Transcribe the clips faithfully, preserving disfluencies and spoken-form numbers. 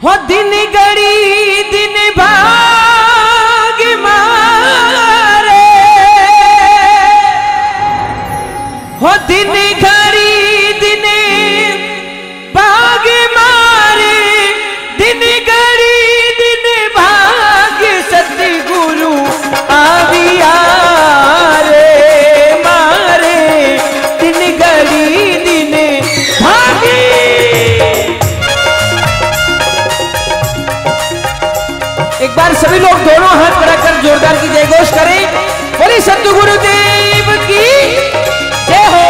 हो दिन घड़ी दिन भाग मारे, हो दिन घड़ी दिन भाग मारे, दिन घड़ी दिन भाग सतगुरु आविया रे मारे, दिन घड़ी दिन भागे। एक बार सभी लोग दोनों हाथ बढ़ाकर जोरदार की जय घोष करें। बोले सतगुरु देव की जय हो।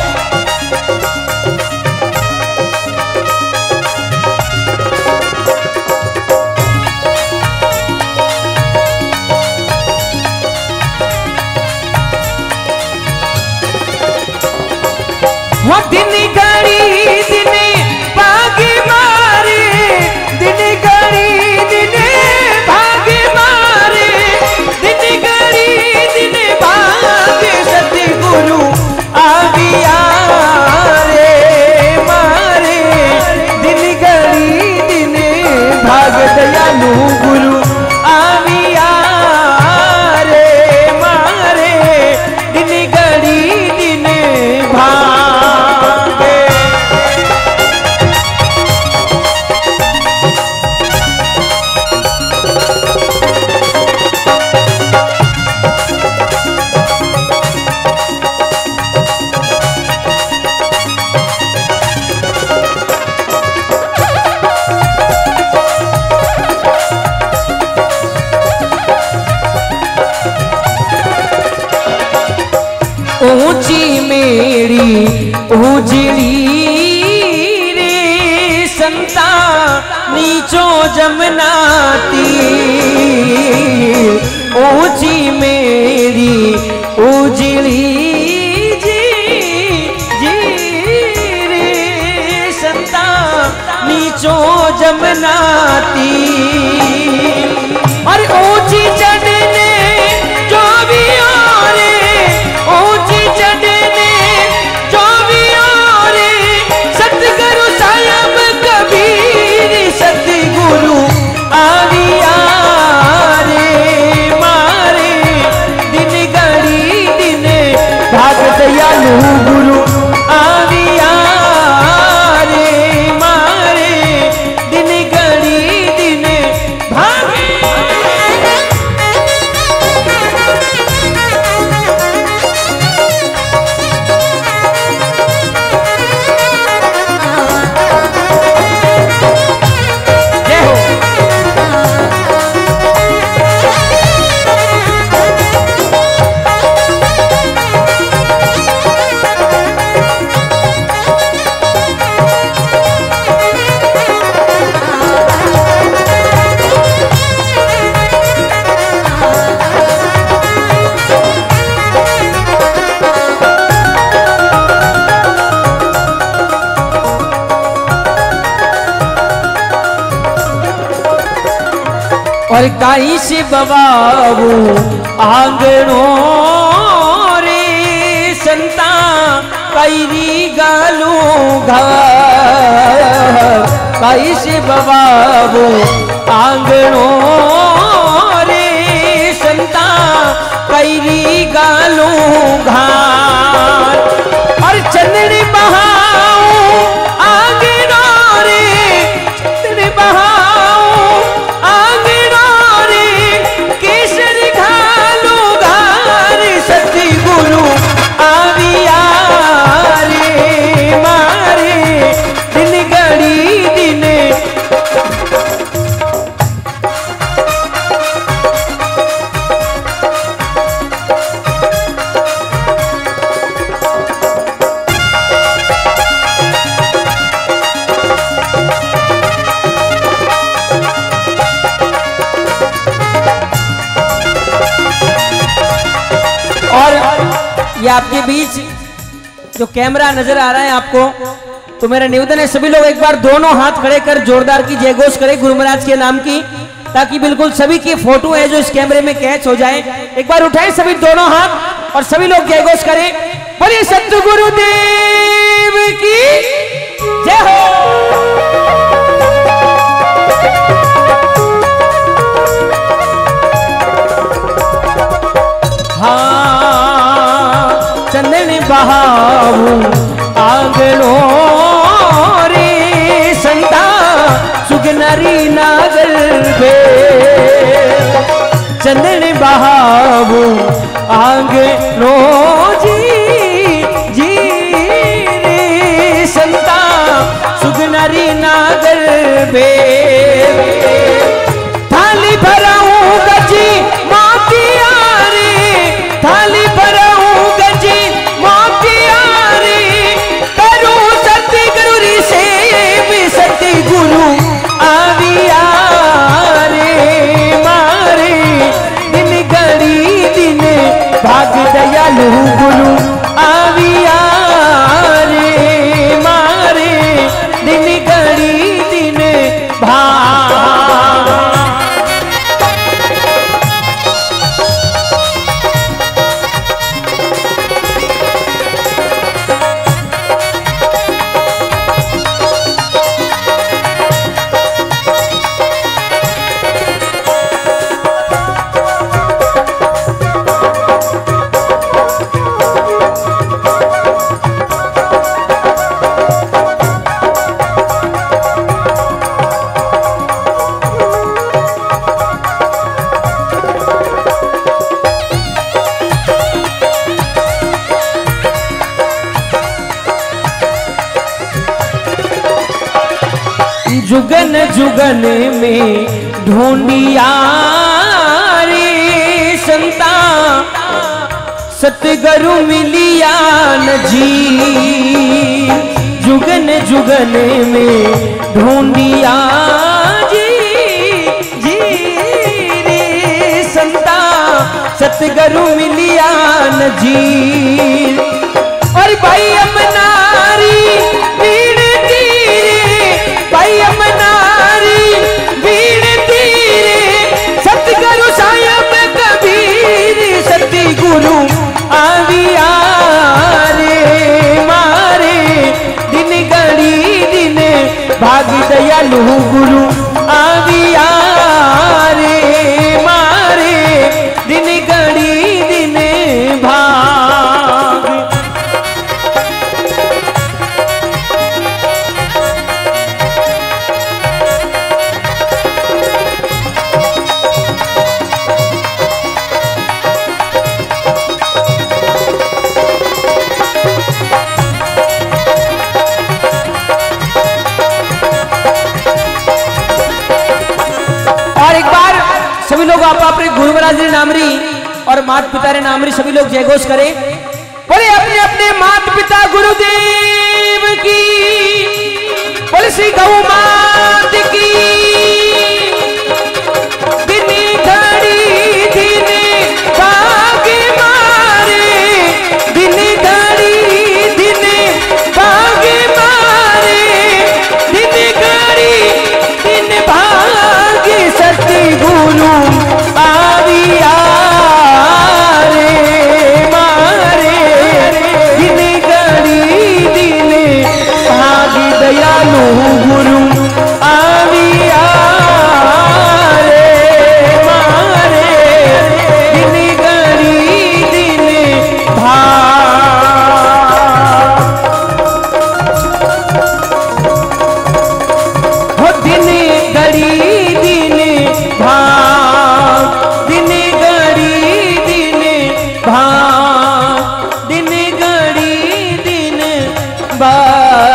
वो दिन घड़ी दिन भाग मारे, दिन घड़ी दिन भाग मारे, दिन घड़ी दिन भाग सतगुरु आविया रे मारे, दिन घड़ी दिन भाग दयालु गुरु आविया रे मारे, दिन घड़ी दिन भाग। ऊंची मेरी उजड़ी रे संता, नीचो जमनाती, ऊंची मेरी उजड़ी जी जी रे संता, नीचो जमनाती, और ऊंची चढ़ने जो भी और ऊंची चढ़ने जो भी और सतगुरु साहब कबीर, सतगुरु आविया रे मारे, दिन घड़ी दिन भाग दयालु गुरु आविया रे मारे, दिन घड़ी दिन भागे। और काई से बबाबू आंगणों रे संता, कैरी गालू घर, काई से बबाबू आंगणों रे संता, कैरी गालू घर, और चंदनी बहाऊ आंगणों रे, चंदनी बहाऊ सतगुरु आविया रे मारे, दिन घड़ी दिन। और ये आपके बीच जो कैमरा नजर आ रहा है आपको, तो मेरा निवेदन है सभी लोग एक बार दोनों हाथ खड़े कर जोरदार की जय घोष करें गुरु महाराज के नाम की, ताकि बिल्कुल सभी की फोटो है जो इस कैमरे में कैच हो जाए। एक बार उठाएं सभी दोनों हाथ और सभी लोग जय घोष करें। बोलिए सतगुरु देव की जय हो। आंगनो रे संता सुगनरी नागल बे चंदन बहावो आंगनो जी जी रे संता सुगनरी नागल बे थाली भराऊं गजी मोतियारी थाली भराऊं गजी मोतियारी करूं सती गुरु री सेव सती गुरु आविया रे मारे दिन घड़ी दिन भाग दयालु गुरु आविया रे मारे दिन घड़ी दिन भाग जुगन जुगन में ढूंढिया रे संता सतगुरु मिलिया न जी जुगन जुगन में ढूंढिया जी जी रे संता सतगुरु मिलिया न जी और भाई अमनारी पीड़ भाई अमनारी वीण तीरे सतगुरु सायब कबीर सती गुरु आविया रे मारे दिन घड़ी दिन भाग दयालु गुरु आविया रे मारे दिन घड़ी दिन भाग सभी लोग आप अपने गुरु महाराज रे नामरी और माता पिता रे नामरी सभी लोग जयघोष करें। बोले अपने अपने माता पिता गुरुदेव की, बोले श्री गौ मात की। दिनी घड़ी दिने भाग मारे, दिनी घड़ी दिने भाग मारे, दिनी घड़ी दिन भाग सती गुरु आविया रे मारे, दिनी घड़ी दिने भाग दयालु गुरु आविया रे मारे, दिनी घड़ी दिने भाग। हो दिनी घड़ी दिने भाग, दिनी घड़ी दिने भाग, दिनी घड़ी दिन भाग।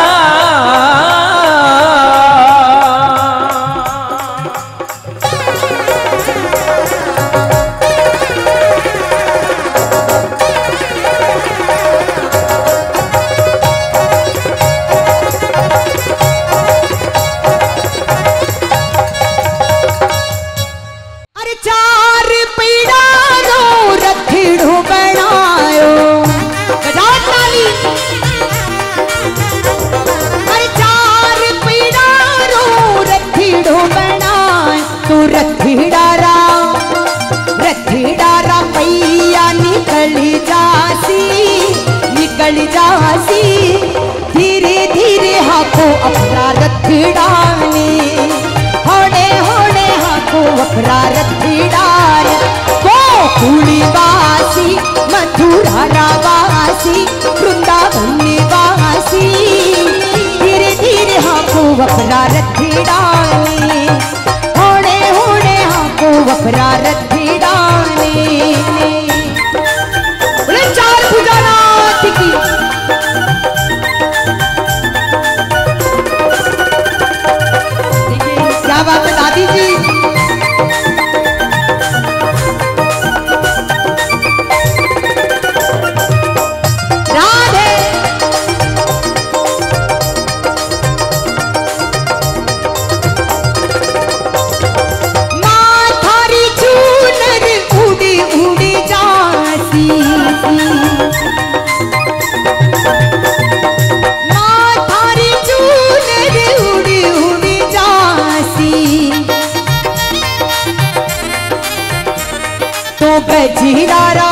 अरे चार पीड़ा रो रखड़ू बनायो गजात नाली। अरे चार पीड़ा रो रखड़ू बनाए तू रखड़ारा, रखड़ारा पैया निकल जासी, निकल जासी। धीरे धीरे हाको अपना रखड़ाने, होड़े होड़े हाको अपना रखड़ान। वो कुली वासी, मथुरा वासी, वृंदावन वासी, गजीरारा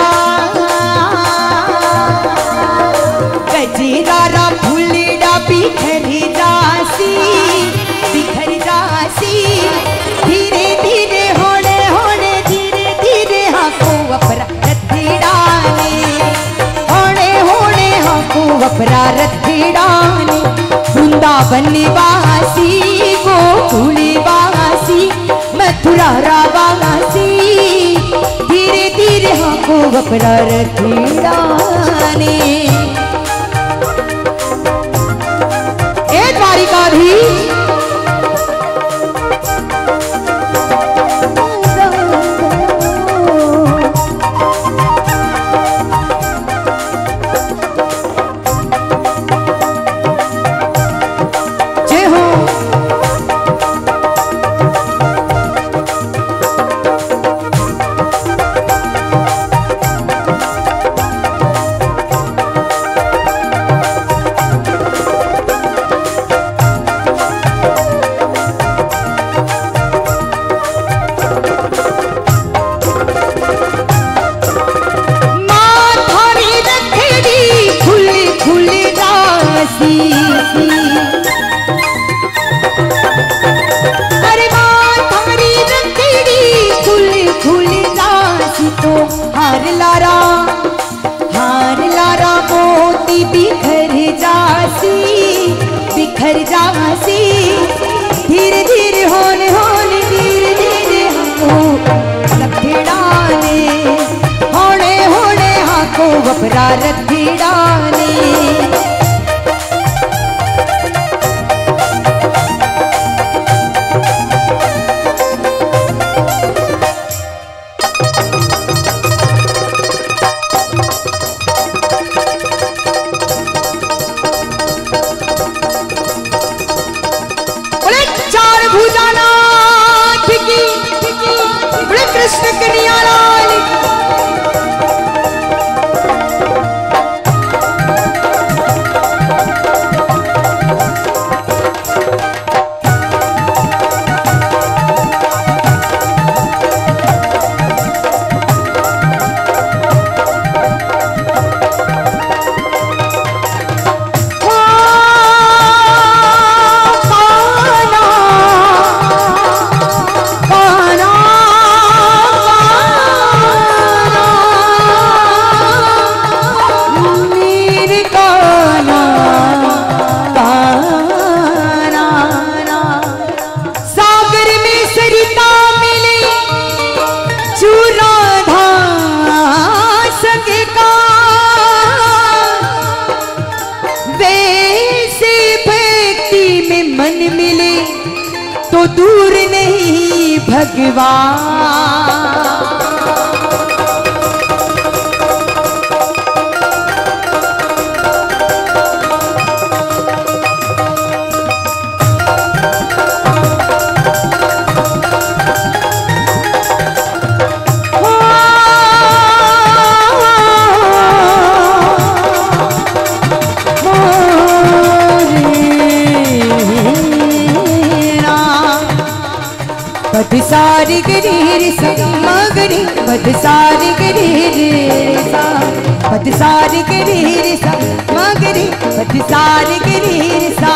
गजीरारा फुलड़ा बिखर जासी बिखर जासी धीरे धीरे होने होने धीरे धीरे हाको अपरा रथिड़ाने होने होने हाको अपरा रथिड़ाने वृंदावन वासी गोकुल वासी मथुरा वासी धीरे धीरे हाको अपरा रथिड़ाने ए द्वारिकाधीश हार लारा हार लारा मोती बिखर जासी बिखर जासी धीरे धीरे होने होने धीरे धीरे हाको रथिड़ाने होने होने हाको अपरा रथिड़ाने कृष्ण कन्हैया लाल तो दूर नहीं भगवान बदसारी गिरी सा मगरी बदसारी गिरी सा बदसारी गिरी सा मगरी बदसारी गिरी सा